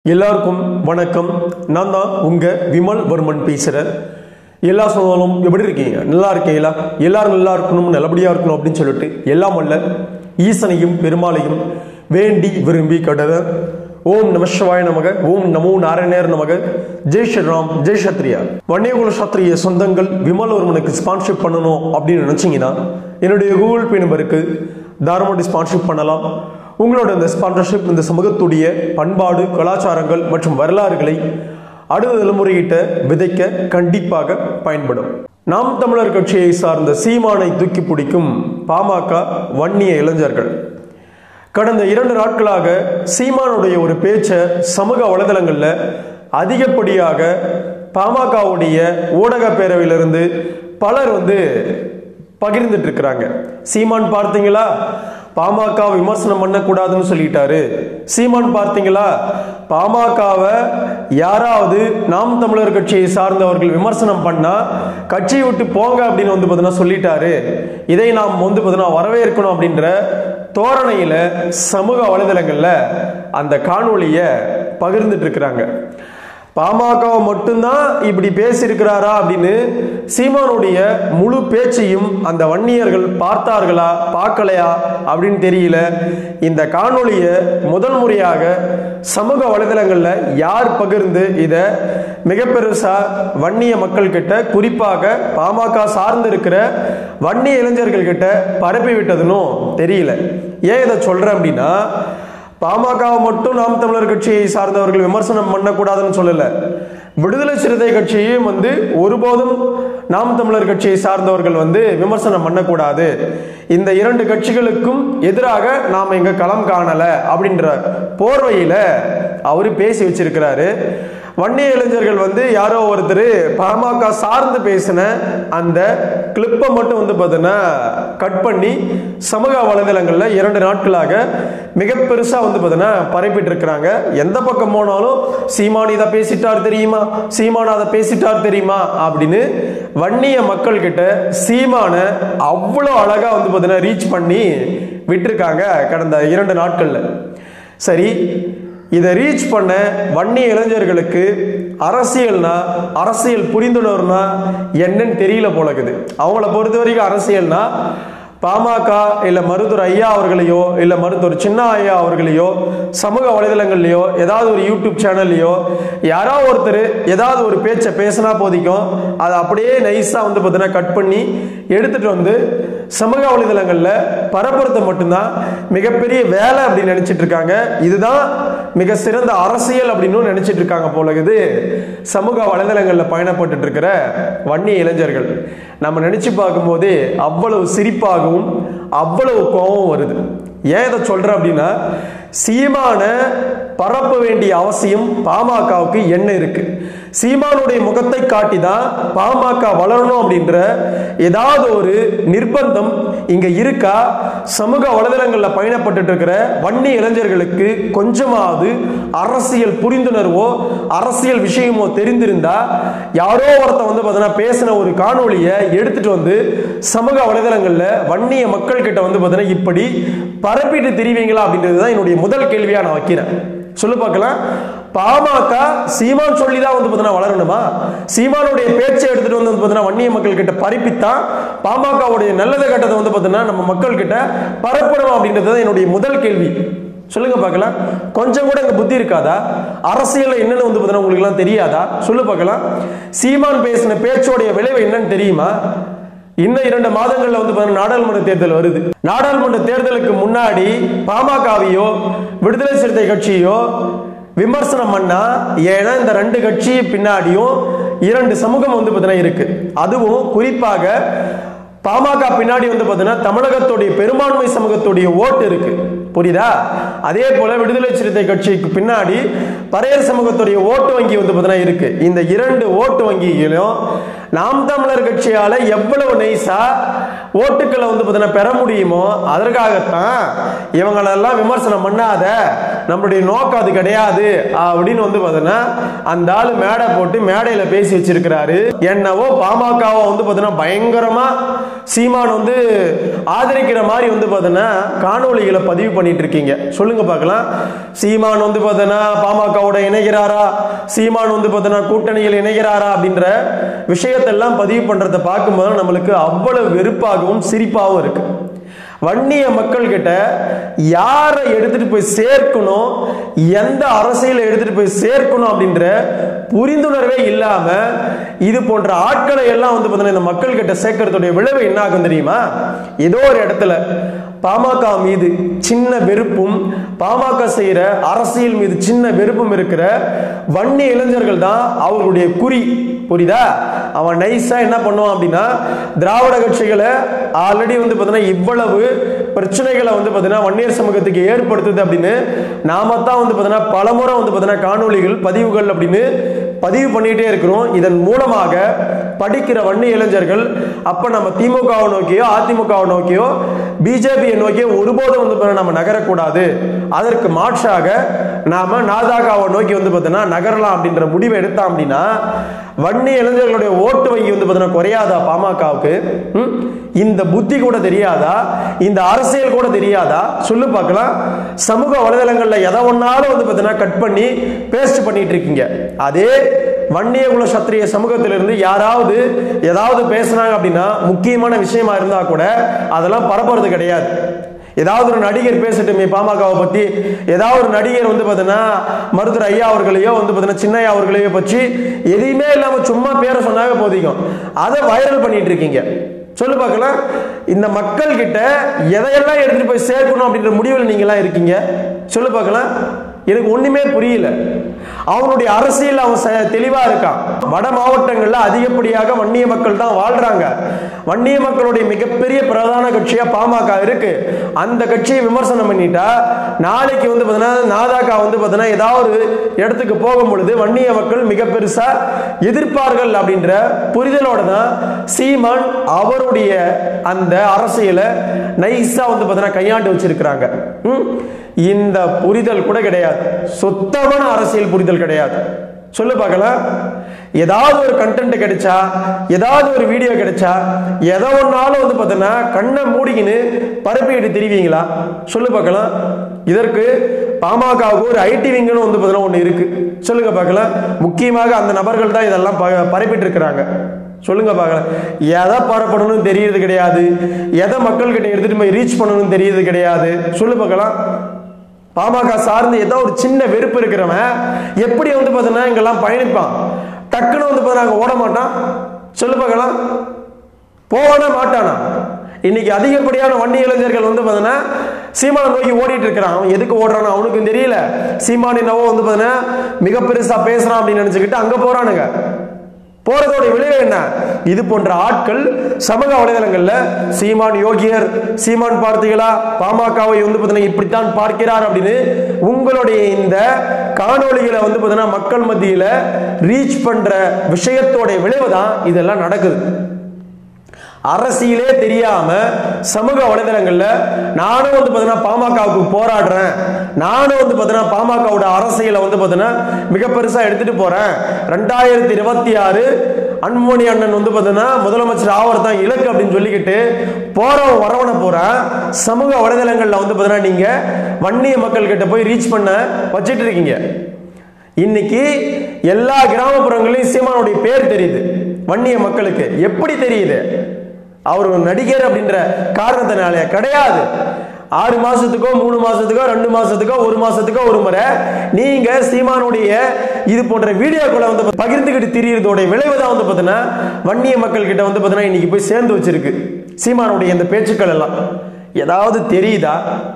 எல்லாருக்கும் வணக்கம். நான் தான் உங்க விமல் வர்மன் பேசுறேன். எல்லா சொன்னாலும் எப்படி இருக்கீங்க? நல்லா இருக்கீங்களா? எல்லாரும் நல்லா இருக்கணும், நல்லபடியா இருக்கணும் அப்படின்னு சொல்லிட்டு எல்லாம் அல்ல ஈசனையும் பெருமாளையும் வேண்டி விரும்பி கடற ஓம் நம சிவாய நமக, ஓம் நமோ நாராயணர் நமக, ஜெய் ஸ்ரீராம், ஜெய் சத்ரியா. வன்னியகுல சத்ரிய சொந்தங்கள் விமல் வர்மனுக்கு ஸ்பான்ஷிப் பண்ணணும் அப்படின்னு நினைச்சீங்கன்னா என்னுடைய கூகுள் பே நம்பருக்கு தாராளமாக ஸ்பான்ஷிப் பண்ணலாம். உங்களோட இந்த ஸ்பான்சர்ஷிப் இந்த சமூகத்துடைய பண்பாடு, கலாச்சாரங்கள் மற்றும் வரலாறுகளை அடுத்த தலைமுறையிட்ட விதைக்க கண்டிப்பாக பயன்படும். நாம் தமிழர் கட்சியை சார்ந்த சீமானை தூக்கி பிடிக்கும் பாமக வன்னிய இளைஞர்கள் கடந்த 2 நாட்களாக சீமானுடைய ஒரு பேச்சை சமூக வலைதளங்கள்ல அதிகப்படியாக பாமகவுடைய ஊடக பேரவையிலிருந்து பலர் பகிர்ந்துட்டு இருக்கிறாங்க. சீமான் பார்த்தீங்களா, பாமக விமர்சனம் பண்ணக்கூடாதுன்னு சொல்லிட்டாரு. சீமான் பார்த்தீங்களா, பாமகவை யாராவது நாம் தமிழர் கட்சியை சார்ந்தவர்கள் விமர்சனம் பண்ணா கட்சியை விட்டு போங்க அப்படின்னு சொல்லிட்டாரு. இதை நாம் வரவேற்கணும் அப்படின்ற தோரணையில சமூக வலைதளங்கள்ல அந்த காணொலியை பகிர்ந்துட்டு இருக்கிறாங்க. பாமகவை மட்டும்தான் இப்படி பேசியிருக்கிறாரா அப்படின்னு சீமானுடைய முழு பேச்சையும் அந்த வன்னியர்கள் பார்த்தார்களா பார்க்கலையா அப்படின்னு தெரியல. இந்த காணொலியை முதல் முறையாக சமூக வலைதளங்கள்ல யார் பகிர்ந்து இதை மிக பெருசா வன்னிய மக்கள் கிட்ட, குறிப்பாக பாமக சார்ந்து இருக்கிற வன்னிய இளைஞர்கள் கிட்ட பரப்பி விட்டதுன்னு தெரியல. ஏன் இதை சொல்றேன் அப்படின்னா, பாமகவை மட்டும் நாம் தமிழர் கட்சியை சார்ந்தவர்கள் விமர்சனம் பண்ணக்கூடாதுன்னு சொல்லல. விடுதலை சிறுத்தை கட்சியையும் ஒருபோதும் நாம் தமிழர் கட்சியை சார்ந்தவர்கள் விமர்சனம் பண்ணக்கூடாது. இந்த 2 கட்சிகளுக்கும் எதிராக நாம் இங்க களம் காணல அப்படின்ற போர்வையில அவரு பேசி வச்சிருக்கிறாரு. வன்னிய இளைஞர்கள் யாரோ ஒருத்தர் பாமக சார்ந்து பேசின அந்த கிளிப்பை மட்டும் கட் பண்ணி சமூக வலைதளங்கள்ல 2 நாட்களாக மிக பெருசா பரப்பிட்டு இருக்கிறாங்க. எந்த பக்கம் போனாலும் சீமான் இதை பேசிட்டார் தெரியுமா, சீமான் அதை பேசிட்டார் தெரியுமா அப்படின்னு வன்னிய மக்கள் கிட்ட சீமான அவ்வளோ அழகா ரீச் பண்ணி விட்டுருக்காங்க கடந்த 2 நாட்கள்ல. சரி, இதை ரீச் பண்ண வன்னிய இளைஞர்களுக்கு அரசியல் புரிந்துணர்வுனா என்னன்னு தெரியல போலக்குது. அவங்கள பொறுத்த வரைக்கும் அரசியல்னா பாமக இல்ல மருத்துவர் ஐயா அவர்களையோ இல்ல மருத்துவர் சின்ன ஐயா அவர்களையோ சமூக வலைதளங்கள்லயோ ஏதாவது ஒரு யூடியூப் சேனல்லையோ யாராவது ஒருத்தர் ஏதாவது ஒரு பேச்சை பேசினா போதிக்கும், அதை அப்படியே நைஸா கட் பண்ணி எடுத்துட்டு சமூக வலைதளங்கள்ல பரப்புறத மட்டும்தான் மிகப்பெரிய வேலை அப்படின்னு நினைச்சிட்டு இருக்காங்க. இதுதான் மிக சிறந்த அரசியல் அப்படின்னு நினைச்சிட்டு இருக்காங்க போலகுது சமூக வலைதளங்கள்ல பயணப்பட்டு இருக்கிற வன்னிய இளைஞர்கள். நம்ம நினைச்சு பார்க்கும் போதே அவ்வளவு சிரிப்பாகவும் அவ்வளவு கோபம் வருது. ஏன் இதை சொல்றேன் அப்படின்னா, சீமான பரப்ப வேண்டிய அவசியம் பாமகவுக்கு என்ன இருக்கு? சீமானுடைய முகத்தை காட்டி தான் பாமக வளரணும் அப்படின்ற ஏதாவது ஒரு நிர்பந்தம் இங்க இருக்கா? சமூக வலைதளங்கள்ல பயணப்பட்டு இருக்கிற வன்னி இளைஞர்களுக்கு கொஞ்சமாவது அரசியல் புரிந்துணர்வோ அரசியல் விஷயமோ தெரிந்திருந்தா யாரோ ஒருத்த பேசின ஒரு காணொலியை எடுத்துட்டு சமூக வலைதளங்கள்ல வன்னிய மக்கள் கிட்ட இப்படி பரப்பிட்டு தெரிவிங்களா அப்படின்றதுதான் என்னுடைய முதல் கேள்வியா நான் வைக்கிறேன். சொல்லு பார்க்கலாம். பாமக சீமான் சொல்லிதான் வளரணுமா? சீமானுடைய பேச்சை எடுத்துட்டு வன்னிய மக்கள் கிட்ட பரப்பித்தான் பாமகவுடைய நல்லத கட்டத்தை நம்ம மக்கள் கிட்ட பரப்பணும் அப்படின்றது என்னுடைய முதல் கேள்வி. சொல்லுங்க பார்க்கலாம். கொஞ்சம் கூட இங்க புத்தி இருக்காதா? அரசியல் என்னன்னு உங்களுக்கு எல்லாம் தெரியாதா? சொல்லு பார்க்கலாம். சீமான் பேசின பேச்சோடைய விளைவு என்னன்னு தெரியுமா? இன்னும் 2 மாதங்கள்ல நாடாளுமன்ற தேர்தல் வருது. நாடாளுமன்ற தேர்தலுக்கு முன்னாடி பாமகவையோ விடுதலை சிறுத்தை கட்சியோ விமர்சனம் பண்ணா, ஏன்னா இந்த 2 கட்சி பின்னாடியும் 2 சமூகம் இருக்கு. அதுவும் குறிப்பாக பாமக பின்னாடி தமிழகத்துடைய பெரும்பான்மை சமூகத்துடைய ஓட்டு இருக்கு. புரியுதா? அதே போல விடுதலை சிறுத்தை கட்சிக்கு பின்னாடி பறையர் சமூகத்துடைய ஓட்டு வங்கி இருக்கு. இந்த 2 ஓட்டு வங்கிகளும் நாம் தமிழர் கட்சியால எவ்வளவு நைஸா ஓட்டுக்களை பெற முடியுமோ அதற்காகத்தான் இவங்களெல்லாம் விமர்சனம் பண்ணாத, நம்மளுடைய நோக்கம் அது கிடையாது அப்படின்னு வந்து பார்த்தீங்கன்னா அந்த ஆள் மேடை போட்டு மேடையில பேசி வச்சிருக்கிறாரு. என்னவோ பாமகவை வந்து பார்த்தீங்கன்னா பயங்கரமா சீமான் வந்து ஆதரிக்கிற மாதிரி வந்து பார்த்தீங்கன்னா காணொலிகளை பதிவு பண்ணிட்டு இருக்கீங்க. சொல்லுங்க பார்க்கலாம். சீமான் வந்து பார்த்தீங்கன்னா பாமகவோட இணைகிறாரா, சீமான் வந்து பார்த்தீங்கன்னா கூட்டணியில் இணைகிறாரா அப்படின்ற விஷயத்தெல்லாம் பதிவு பண்றதை பார்க்கும்போது நம்மளுக்கு அவ்வளவு வெறுப்பாகவும் சிரிப்பாகவும் இருக்கு. வன்னிய மக்கள் கிட்ட யாரை எடுத்துட்டு போய் சேர்க்கணும், எந்த அரசியலை எடுத்துட்டு போய் சேர்க்கணும் அப்படின்ற புரிந்துணர்வே இல்லாம இது போன்ற ஆட்களை எல்லாம் வந்து பார்த்தீங்கன்னா இந்த மக்கள் கிட்ட சேர்க்கறதுடைய விளைவு என்ன ஆகும் தெரியுமா? ஏதோ ஒரு இடத்துல பாமக மீது சின்ன வெறுப்பும் பாமக செய்யற அரசியல் மீது சின்ன வெறுப்பும் இருக்கிற வன்னி இளைஞர்கள் தான் அவர்களுடைய குறி. புரியுதா? அவன் நைஸா என்ன பண்ணுவான் அப்படின்னா திராவிட கட்சிகளை ஆல்ரெடி வந்து பார்த்தீங்கன்னா இவ்வளவு பிரச்சனைகளை வந்து பார்த்தீங்கன்னா வன்னியர் சமூகத்துக்கு ஏற்படுத்துது அப்படின்னு நாம தான் வந்து பார்த்தீங்கன்னா பலமுறை வந்து பார்த்தீங்கன்னா காணொலிகள் பதிவுகள் அப்படின்னு பதிவு பண்ணிட்டே இருக்கிறோம். இதன் மூலமாக படிக்கிற வன்னி இளைஞர்கள் அப்ப நம்ம திமுகவை நோக்கியோ அதிமுகவை நோக்கியோ பிஜேபியை நோக்கியோ ஒருபோதும் வந்து நம்ம நகரக்கூடாது, அதற்கு மாற்றாக நாம நாதாகாவை நோக்கி வந்து பார்த்தீங்கன்னா நகரலாம் அப்படின்ற முடிவை எடுத்தோம் அப்படின்னா வன்னி இளைஞர்களுடைய ஓட்டு வங்கி வந்து பார்த்தீங்கன்னா குறையாதா பாமகவுக்கு? இந்த புத்தி கூட தெரியாதா? இந்த அரசியல் கூட தெரியாதா? சொல்லு பார்க்கலாம். சமூக வலைதளங்கள்ல எதை ஒன்னாலும் வந்து பார்த்தீங்கன்னா கட் பண்ணி பேஸ்ட் பண்ணிட்டு இருக்கீங்க. அதே வன்னிய குல சத்திரிய சமூகத்திலிருந்து யாராவது ஏதாவது பேசுனாங்க அப்படின்னா முக்கியமான விஷயமா இருந்தா கூட அதெல்லாம் பரப்புறது கிடையாது. ஏதாவது ஒரு நடிகர் பேசட்டுமே பாமகவை பத்தி, ஏதாவது ஒரு நடிகர் வந்து பார்த்தீங்கன்னா மருத்துவர் ஐயா அவர்களையோ வந்து பார்த்தீங்கன்னா சின்னையா அவர்களையோ பற்றி எதையுமே இல்லாம சும்மா பேரை சொன்னாங்க போதிக்கும், அதை வைரல் பண்ணிட்டு இருக்கீங்க. சொல்லு பார்க்கலாம். இந்த மக்கள் கிட்ட எதையெல்லாம் எடுத்துட்டு போய் சேர்க்கணும் அப்படின்ற முடிவில் நீங்க எல்லாம் இருக்கீங்க. சொல்லு பார்க்கலாம். எனக்கு ஒண்ணுமே புரியல. அவனுடைய அரசியல் அவன் தெளிவா இருக்கான். வட மாவட்டங்கள்ல அதிகப்படியாக வன்னிய மக்கள் தான் வாழ்றாங்க. வன்னிய மக்களுடைய மிகப்பெரிய பிரதான கட்சியா பாமக இருக்கு. அந்த கட்சியை விமர்சனம் பண்ணிட்டா நாளைக்கு வந்து பார்த்தீங்கன்னா நாதாக்கா வந்து பார்த்தீங்கன்னா ஏதாவது ஒரு இடத்துக்கு போகும் பொழுது வன்னிய மக்கள் மிக பெருசா எதிர்ப்பார்கள் அப்படின்ற புரிதலோட தான் சீமான் அவருடைய அந்த அரசியலை நைஸா வந்து பார்த்தீங்கன்னா கையாண்டு வச்சிருக்கிறாங்க. இந்த புரிதல் கூட கிடையாது. சுத்தமான அரசியல் புரிதல் கிடையாது. சொல்லு பார்க்கலாம். ஏதாவது ஒரு கண்டென்ட் கிடைச்சா, ஏதாவது ஒரு வீடியோ கிடைச்சா, எதை ஒன்னாலும் வந்து பார்த்தீங்கன்னா கண்ணை மூடிக்கின்னு பரப்பிட்டு தெரிவிங்களா? சொல்லு பார்க்கலாம். இதற்கு பாமகவுக்கு ஒரு ஐடி விங்னு வந்து பார்த்தீங்கன்னா ஒன்று இருக்கு. சொல்லுங்க பார்க்கலாம். முக்கியமாக அந்த நபர்கள் தான் இதெல்லாம் பரப்பிட்டு இருக்கிறாங்க. சொல்லுங்க பார்க்கலாம். எதை பரப்பணும்னு தெரியறது கிடையாது, எதை மக்கள்கிட்ட எடுத்துட்டு போய் ரீச் பண்ணணும்னு தெரியறது கிடையாது. சொல்லு பார்க்கலாம். பாமக சார்ந்து ஏதோ ஒரு சின்ன வெறுப்பு இருக்கிறவன் எப்படி வந்து பார்த்தீங்கன்னா இங்கெல்லாம் பயணிப்பான்? டக்குன்னு வந்து பார்த்தீங்கன்னா ஓட மாட்டான். சொல்லு பார்க்கலாம். போவானா மாட்டானா? இன்னைக்கு அதிகப்படியான வன்னி இளைஞர்கள் வந்து பார்த்தீங்கன்னா சீமானை நோக்கி ஓடிட்டு இருக்கிறான். அவன் எதுக்கு ஓடுறான்னு அவனுக்கும் தெரியல. சீமான் என்னவோ வந்து பார்த்தீங்கன்னா மிக பெருசா பேசுறான் அப்படின்னு நினைச்சுக்கிட்டு அங்க போறானுங்க. போறதோட விளைவு என்ன? இது போன்ற ஆட்கள் சமூக வலைதளங்கள்ல சீமான் யோகியர், சீமான் பார்த்தீங்களா, பாமகவை வந்து பார்த்தீங்கன்னா இப்படித்தான் பார்க்கிறார் அப்படின்னு உங்களுடைய இந்த காணொலிகளை வந்து பார்த்தீங்கன்னா மக்கள் மத்தியில ரீச் பண்ற விஷயத்தோட விளைவு தான் இதெல்லாம் நடக்குது. அரசியலே தெரியாம சமூக வலைதளங்கள்ல நானும் வந்து பார்த்தீங்கன்னா பாமகவுக்கு போராடுறேன், நானும் வந்து பார்த்தீங்கன்னா பாமகவோட அரசியலை வந்து பார்த்தீங்கன்னா மிக பெருசா எடுத்துட்டு போறேன், 2026 அன்புமணி அண்ணன் வந்து பார்த்தீங்கன்னா முதலமைச்சர் ஆவர் தான் இலக்கு அப்படின்னு சொல்லிக்கிட்டு போறவன் வரவன போறேன். சமூக வலைதளங்கள்ல வந்து பார்த்தீங்கன்னா நீங்க வன்னிய மக்கள் கிட்ட போய் ரீச் பண்ண வச்சிட்டு இருக்கீங்க. இன்னைக்கு எல்லா கிராமப்புறங்களையும் சீமானுடைய பேர் தெரியுது. வன்னிய மக்களுக்கு எப்படி தெரியுது? அவர் ஒரு நடிகர் அப்படின்ற காரணத்தினாலே கிடையாது. 6 மாசத்துக்கோ 3 மாசத்துக்கோ 2 மாசத்துக்கோ 1 மாசத்துக்கோ ஒரு முறை நீங்க சீமானுடைய இது போன்ற வீடியோக்களை வந்து பகிர்ந்துகிட்டு திரியறதோட விளைவு தான் வந்து பார்த்தீங்கன்னா வன்னிய மக்கள் கிட்ட வந்து பார்த்தீங்கன்னா இன்னைக்கு போய் சேர்ந்து வச்சிருக்கு. சீமானுடைய இந்த பேச்சுக்கள் எல்லாம் ஏதாவது தெரியுதா?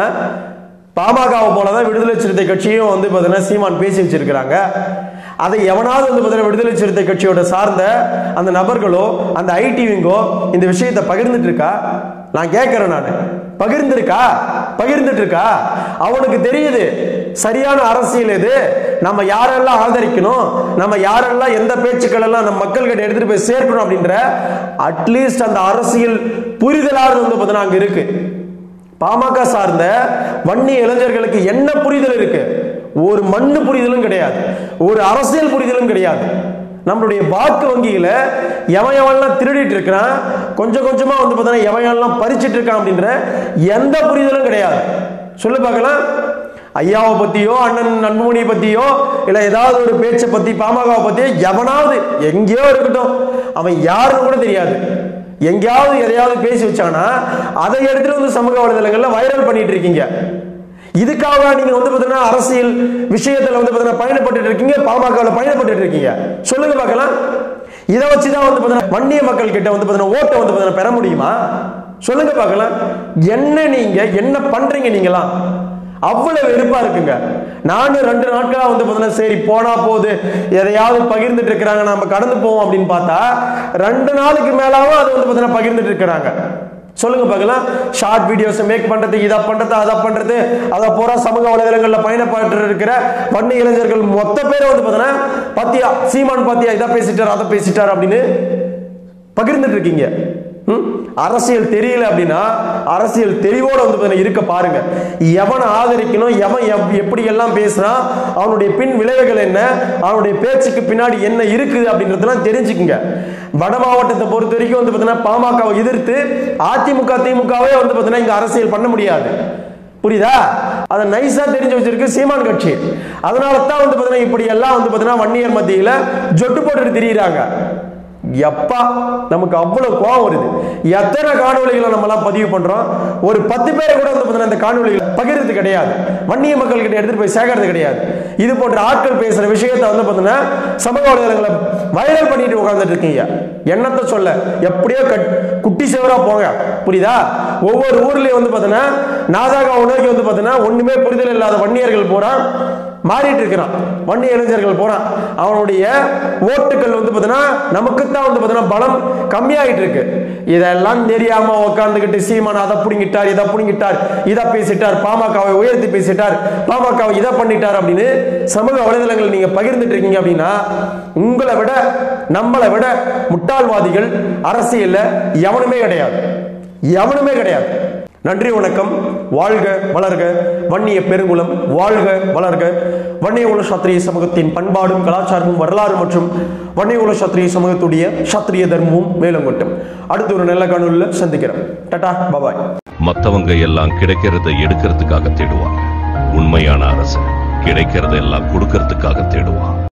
பாமகவை போலதான் விடுதலை சிறுத்தை கட்சியும் வந்து பார்த்தீங்கன்னா சீமான் பேசி வச்சிருக்கிறாங்க. அதை எவனாவது வந்து பார்த்தீங்கன்னா விடுதலை சிறுத்தை கட்சியோட சார்ந்த அந்த நபர்களோ அந்த ஐடி விங்கோ இந்த விஷயத்தை பகிர்ந்துட்டு இருக்கா? நான் கேட்கிறேன். நான் பகிர்ந்துட்டு இருக்கா? அவனுக்கு தெரியுது சரியான அரசியல் எது, நம்ம யாரெல்லாம் ஆதரிக்கணும், நம்ம யாரெல்லாம் எந்த பேச்சுக்கள் எல்லாம் நம்ம மக்கள்கிட்ட எடுத்துட்டு போய் சேர்க்கணும் அப்படின்ற அட்லீஸ்ட் அந்த அரசியல் புரிதலாவது வந்து பார்த்தீங்கன்னா அங்க இருக்கு. பாமக சார்ந்த வன்னிய இளைஞர்களுக்கு என்ன புரிதல் இருக்கு? ஒரு மண்ணு புரிதலும் கிடையாது, ஒரு அரசியல் புரிதலும் கிடையாது. நம்மளுடைய வாக்கு வங்கியில எவன் திருடிட்டு இருக்கிறான், கொஞ்சம் கொஞ்சமா வந்து பார்த்தீங்கன்னா எவன் பறிச்சிட்டு இருக்கான் அப்படின்ற எந்த புரிதலும் கிடையாது. சொல்லு பார்க்கலாம். ஐயாவை பத்தியோ அண்ணன் அன்புமணியை பத்தியோ இல்ல ஏதாவது ஒரு பேச்சை பத்தி பாமகவை பத்தியோ எவனாவது எங்கேயோ இருக்கட்டும், அவன் யாருன்னு கூட தெரியாது, எங்கேயாவது எதையாவது பேசி வச்சானா அதை எடுத்துட்டு வந்து சமூக வலைதளங்கள்ல வைரல் பண்ணிட்டு இருக்கீங்க. இதுக்காக நீங்க வந்து பாத்தீங்கன்னா அரசியல் விஷயத்துல வந்து பாத்தீங்கன்னா பயணப்பட்டு இருக்கீங்க, பாமகவில் பயணப்பட்டு இருக்கீங்க. சொல்லுங்க பார்க்கலாம். இதை வச்சுதான் வந்து பாத்தீங்கன்னா வன்னிய மக்கள் கிட்ட வந்து பாத்தீங்கன்னா ஓட்டை வந்து பாத்தீங்கன்னா பெற முடியுமா? சொல்லுங்க பார்க்கலாம். என்ன நீங்க என்ன பண்றீங்க? நீங்களா அவ்வளவு வெறுப்பா இருக்குங்க. நானும் 2 நாட்களா வந்து பாத்தீங்கன்னா சரி போனா போது எதையாவது பகிர்ந்துட்டு இருக்கிறாங்க, நம்ம கடந்து போவோம் அப்படின்னு பார்த்தா 2 நாளுக்கு மேலாவும் அது வந்து பாத்தீங்கன்னா பகிர்ந்துட்டு இருக்கிறாங்க. சொல்லுங்க பார்க்கலாம். ஷார்ட் வீடியோஸ் மேக் பண்றது, இதை பண்றது, அதை பண்றது, அதை போற சமூக வலைதளங்கள்ல பயணப்பட்டு இருக்கிற வன்னி இளைஞர்கள் மொத்த பேரை வந்து பாத்தீங்கன்னா பாத்தியா சீமான் பாத்தியா இதை பேசிட்டார் அதை பேசிட்டார் அப்படின்னு பகிர்ந்துட்டு இருக்கீங்க. அரசியல் தெரியல அப்படின்னா அரசியல் தெளிவோட வந்து இருக்க பாருங்க. எவனை ஆதரிக்கணும், எவன் எப்படி எல்லாம் பேசுறான், அவனுடைய பின் விளைவுகள் என்ன, அவனுடைய பேச்சுக்கு பின்னாடி என்ன இருக்குது அப்படின்றதெல்லாம் தெரிஞ்சுக்குங்க. வட மாவட்டத்தை பொறுத்த வரைக்கும் வந்து பார்த்தீங்கன்னா பாமகவை எதிர்த்து அதிமுக திமுகவே வந்து பார்த்தீங்கன்னா இங்க அரசியல் பண்ண முடியாது. புரியுதா? அதை நைஸா தெரிஞ்சு வச்சிருக்கு சீமான் கட்சி. அதனால தான் வந்து பார்த்தீங்கன்னா இப்படி எல்லாம் வந்து பார்த்தீங்கன்னா வன்னியர் மத்தியில ஜொட்டு போட்டுட்டு திரியிறாங்க. எப்பா நமக்கு அவ்வளவு கோபம் வருது. எத்தனை காணொலிகளை நம்ம எல்லாம் பதிவு பண்றோம், ஒரு 10 பேரை கூட வந்து இந்த காணொலிகளை பகிர்றது கிடையாது, வன்னிய மக்கள் கிட்ட எடுத்துட்டு போய் சேர்க்கறது கிடையாது. இது போன்ற ஆட்கள் பேசுற விஷயத்தை வந்து பாத்தீங்கன்னா சமூக வலைதளங்களை வைரல் பண்ணிட்டு உட்கார்ந்துட்டு இருக்கீங்க. என்னத்தை சொல்ல, எப்படியோ குட்டி சேவரா போங்க. புரியுதா? ஒவ்வொரு ஊர்லயும் வந்து பாத்தீங்கன்னா நாதாக உணர்க்கு வந்து பாத்தீங்கன்னா ஒண்ணுமே புரிதல் இல்லாத வன்னியர்கள் போறா மாறிட்டு இருக்கிறான், வன்னிய இளைஞர்கள் போறான். அவனுடைய ஓட்டுகள் வந்து பாத்தீங்கன்னா நமக்கு தான் வந்து பாத்தீங்கன்னா பலம் கம்மியாயிட்டு இருக்கு. இதெல்லாம் தெரியாம உட்கார்ந்துகிட்டு சீமான் அதை புடிங்கிட்டார், இதை புடிங்கிட்டார், இதை பேசிட்டார், பாமகவை உயர்த்தி பேசிட்டார், பாமகவை இதை பண்ணிட்டார் அப்படின்னு சமூக வலைதளங்கள் நீங்க பகிர்ந்துட்டு இருக்கீங்க அப்படின்னா உங்களை விட நம்மளை விட முட்டாள்வாதிகள் அரசியல்ல எவனுமே கிடையாது, எவனுமே கிடையாது. நன்றி, வணக்கம். வாழ்க வளர்க வன்னிய பெருங்குளம், வாழ்க வளர்க வன்னிய குல சத்திரிய சமூகத்தின் பண்பாடும் கலாச்சாரமும் வரலாறு மற்றும் வன்னிய குல சத்திரிய சமூகத்துடைய சத்திரிய தர்மமும் மேலங்கொட்டும். அடுத்து ஒரு நல்ல காணொலியில் சந்திக்கிறேன். டாடா, பாபாய். மத்தவங்க எல்லாம் கிடைக்கிறத எடுக்கிறதுக்காக தேடுவாங்க, உண்மையான அரசு கிடைக்கிறத எல்லாம் கொடுக்கறதுக்காக தேடுவான்.